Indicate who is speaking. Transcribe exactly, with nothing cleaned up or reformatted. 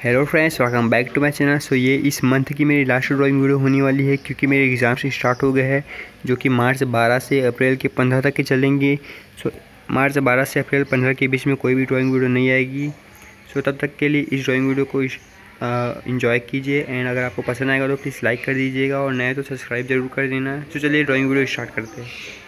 Speaker 1: Hello friends, welcome back to my channel. So ये इस month की मेरी लास्ट ड्राइंग वीडियो होने वाली है क्योंकि मेरे एग्ज़ाम्स स्टार्ट हो गए हैं जो कि मार्च बारह से अप्रैल के पंद्रह तक के चलेंगे। सो मार्च बारह से अप्रैल पंद्रह के बीच में कोई भी ड्राइंग वीडियो नहीं आएगी। सो तब तक के लिए इस ड्राइंग वीडियो को इंजॉय कीजिए एंड अगर आपको पसंद आएगा तो प्लीज़ लाइक कर दीजिएगा और नए तो सब्सक्राइब जरूर कर देना। तो चलिए ड्राइंग वीडियो स्टार्ट करते हैं।